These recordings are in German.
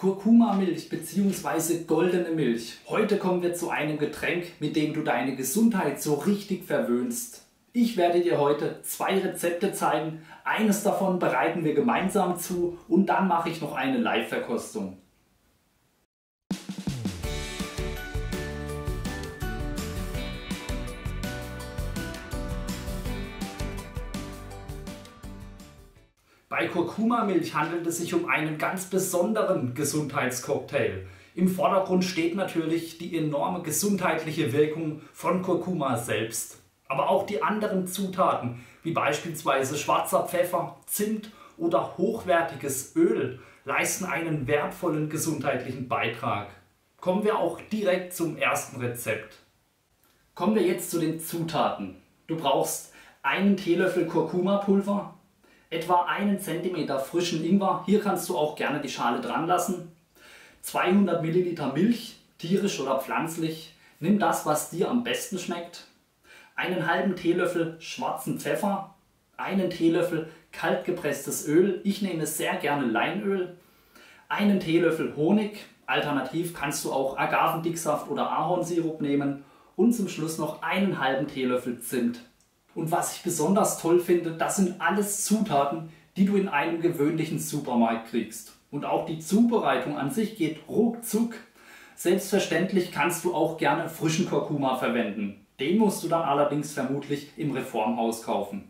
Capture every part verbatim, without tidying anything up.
Kurkuma-Milch bzw. goldene Milch. Heute kommen wir zu einem Getränk, mit dem du deine Gesundheit so richtig verwöhnst. Ich werde dir heute zwei Rezepte zeigen. Eines davon bereiten wir gemeinsam zu und dann mache ich noch eine Live-Verkostung. Bei Kurkuma-Milch handelt es sich um einen ganz besonderen Gesundheitscocktail. Im Vordergrund steht natürlich die enorme gesundheitliche Wirkung von Kurkuma selbst. Aber auch die anderen Zutaten, wie beispielsweise schwarzer Pfeffer, Zimt oder hochwertiges Öl, leisten einen wertvollen gesundheitlichen Beitrag. Kommen wir auch direkt zum ersten Rezept. Kommen wir jetzt zu den Zutaten. Du brauchst einen Teelöffel Kurkuma-Pulver, etwa einen Zentimeter frischen Ingwer, hier kannst du auch gerne die Schale dran lassen, zweihundert Milliliter Milch, tierisch oder pflanzlich, nimm das, was dir am besten schmeckt, einen halben Teelöffel schwarzen Pfeffer, einen Teelöffel kaltgepresstes Öl, ich nehme sehr gerne Leinöl, einen Teelöffel Honig, alternativ kannst du auch Agavendicksaft oder Ahornsirup nehmen und zum Schluss noch einen halben Teelöffel Zimt. Und was ich besonders toll finde, das sind alles Zutaten, die du in einem gewöhnlichen Supermarkt kriegst. Und auch die Zubereitung an sich geht ruckzuck. Selbstverständlich kannst du auch gerne frischen Kurkuma verwenden. Den musst du dann allerdings vermutlich im Reformhaus kaufen.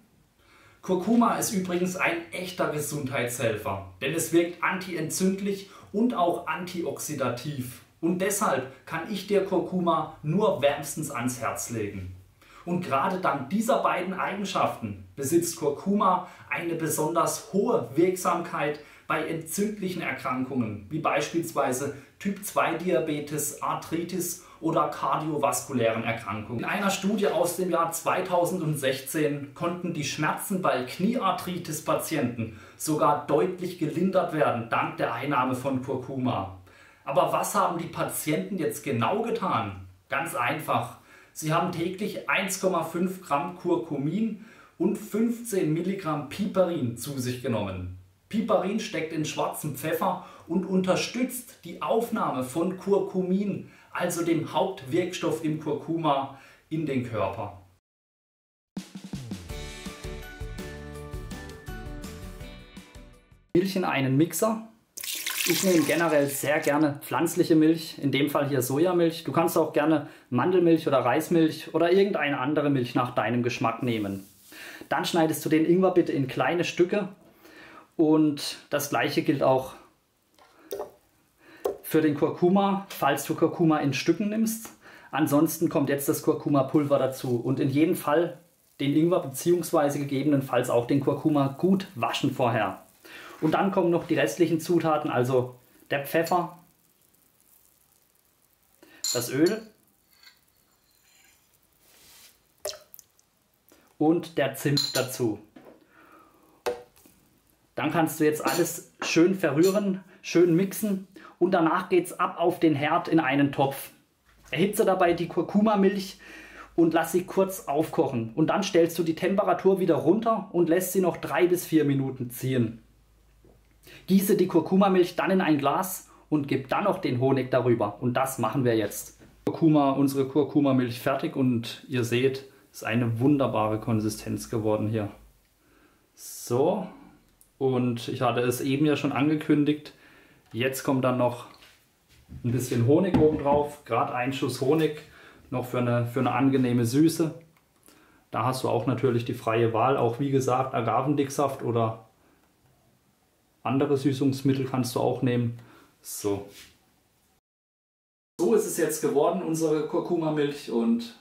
Kurkuma ist übrigens ein echter Gesundheitshelfer, denn es wirkt antientzündlich und auch antioxidativ. Und deshalb kann ich dir Kurkuma nur wärmstens ans Herz legen. Und gerade dank dieser beiden Eigenschaften besitzt Kurkuma eine besonders hohe Wirksamkeit bei entzündlichen Erkrankungen, wie beispielsweise Typ zwei Diabetes, Arthritis oder kardiovaskulären Erkrankungen. In einer Studie aus dem Jahr zweitausendsechzehn konnten die Schmerzen bei Kniearthritis-Patienten sogar deutlich gelindert werden, dank der Einnahme von Kurkuma. Aber was haben die Patienten jetzt genau getan? Ganz einfach. Sie haben täglich eins Komma fünf Gramm Curcumin und fünfzehn Milligramm Piperin zu sich genommen. Piperin steckt in schwarzem Pfeffer und unterstützt die Aufnahme von Curcumin, also dem Hauptwirkstoff im Kurkuma, in den Körper. Milch in einen Mixer. Ich nehme generell sehr gerne pflanzliche Milch, in dem Fall hier Sojamilch. Du kannst auch gerne Mandelmilch oder Reismilch oder irgendeine andere Milch nach deinem Geschmack nehmen. Dann schneidest du den Ingwer bitte in kleine Stücke und das gleiche gilt auch für den Kurkuma, falls du Kurkuma in Stücken nimmst. Ansonsten kommt jetzt das Kurkuma-Pulver dazu und in jedem Fall den Ingwer bzw. gegebenenfalls auch den Kurkuma gut waschen vorher. Und dann kommen noch die restlichen Zutaten, also der Pfeffer, das Öl und der Zimt dazu. Dann kannst du jetzt alles schön verrühren, schön mixen und danach geht es ab auf den Herd in einen Topf. Erhitze dabei die Kurkuma-Milch und lass sie kurz aufkochen. Und dann stellst du die Temperatur wieder runter und lässt sie noch drei bis vier Minuten ziehen. Gieße die Kurkuma-Milch dann in ein Glas und gib dann noch den Honig darüber. Und das machen wir jetzt. Kurkuma, unsere Kurkuma-Milch fertig und ihr seht, es ist eine wunderbare Konsistenz geworden hier. So, und ich hatte es eben ja schon angekündigt. Jetzt kommt dann noch ein bisschen Honig oben drauf, gerade ein Schuss Honig, noch für eine, für eine angenehme Süße. Da hast du auch natürlich die freie Wahl, auch wie gesagt Agavendicksaft oder andere Süßungsmittel kannst du auch nehmen. So. So ist es jetzt geworden, unsere Kurkuma-Milch, und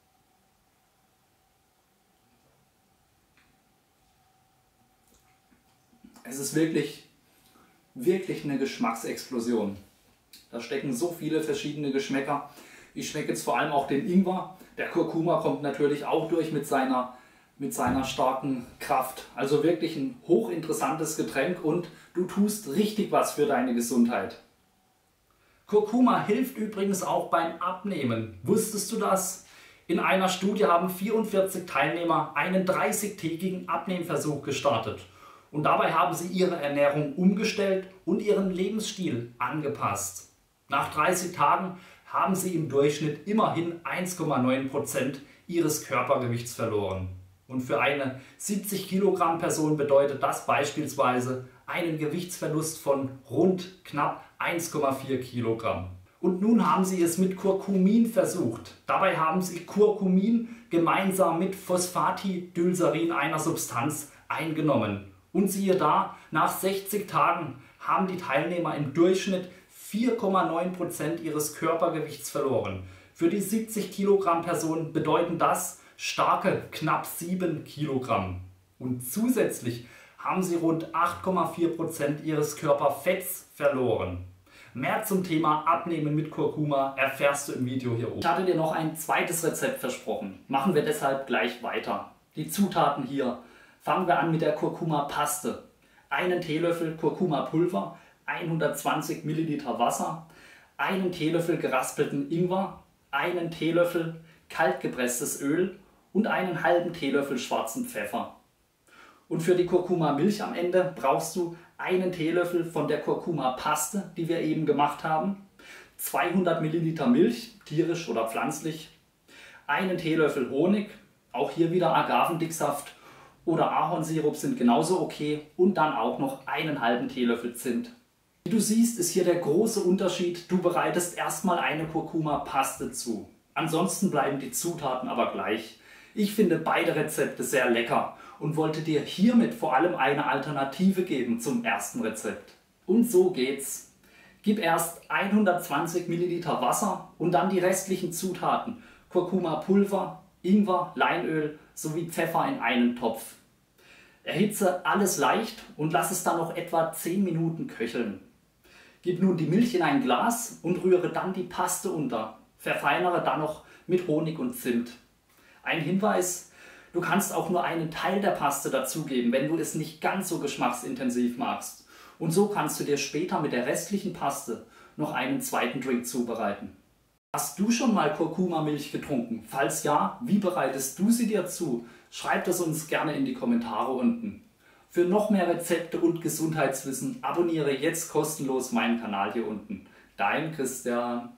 es ist wirklich, wirklich eine Geschmacksexplosion. Da stecken so viele verschiedene Geschmäcker. Ich schmecke jetzt vor allem auch den Ingwer. Der Kurkuma kommt natürlich auch durch mit seiner mit seiner starken Kraft. Also wirklich ein hochinteressantes Getränk und du tust richtig was für deine Gesundheit. Kurkuma hilft übrigens auch beim Abnehmen. Wusstest du das? In einer Studie haben vierundvierzig Teilnehmer einen dreißigtägigen Abnehmversuch gestartet. Und dabei haben sie ihre Ernährung umgestellt und ihren Lebensstil angepasst. Nach dreißig Tagen haben sie im Durchschnitt immerhin eins Komma neun Prozent ihres Körpergewichts verloren. Und für eine siebzig Kilogramm Person bedeutet das beispielsweise einen Gewichtsverlust von rund knapp eins Komma vier Kilogramm. Und nun haben sie es mit Curcumin versucht. Dabei haben sie Curcumin gemeinsam mit Phosphatidylserin, einer Substanz, eingenommen. Und siehe da, nach sechzig Tagen haben die Teilnehmer im Durchschnitt vier Komma neun Prozent ihres Körpergewichts verloren. Für die siebzig Kilogramm Person bedeuten das starke knapp sieben Kilogramm. Und zusätzlich haben sie rund acht Komma vier Prozent ihres Körperfetts verloren. Mehr zum Thema Abnehmen mit Kurkuma erfährst du im Video hier oben. Ich hatte dir noch ein zweites Rezept versprochen. Machen wir deshalb gleich weiter. Die Zutaten hier. Fangen wir an mit der Kurkuma-Paste. Einen Teelöffel Kurkuma-Pulver, hundertzwanzig Milliliter Wasser, einen Teelöffel geraspelten Ingwer, einen Teelöffel kaltgepresstes Öl und einen halben Teelöffel schwarzen Pfeffer. Und für die Kurkuma-Milch am Ende brauchst du einen Teelöffel von der Kurkuma-Paste, die wir eben gemacht haben, zweihundert Milliliter Milch, tierisch oder pflanzlich, einen Teelöffel Honig, auch hier wieder Agavendicksaft oder Ahornsirup sind genauso okay, und dann auch noch einen halben Teelöffel Zimt. Wie du siehst, ist hier der große Unterschied: Du bereitest erstmal eine Kurkuma-Paste zu. Ansonsten bleiben die Zutaten aber gleich. Ich finde beide Rezepte sehr lecker und wollte dir hiermit vor allem eine Alternative geben zum ersten Rezept. Und so geht's. Gib erst hundertzwanzig Milliliter Wasser und dann die restlichen Zutaten, Kurkuma-Pulver, Ingwer, Leinöl sowie Pfeffer in einen Topf. Erhitze alles leicht und lass es dann noch etwa zehn Minuten köcheln. Gib nun die Milch in ein Glas und rühre dann die Paste unter. Verfeinere dann noch mit Honig und Zimt. Ein Hinweis: Du kannst auch nur einen Teil der Paste dazugeben, wenn du es nicht ganz so geschmacksintensiv magst. Und so kannst du dir später mit der restlichen Paste noch einen zweiten Drink zubereiten. Hast du schon mal Kurkuma-Milch getrunken? Falls ja, wie bereitest du sie dir zu? Schreib es uns gerne in die Kommentare unten. Für noch mehr Rezepte und Gesundheitswissen abonniere jetzt kostenlos meinen Kanal hier unten. Dein Christian.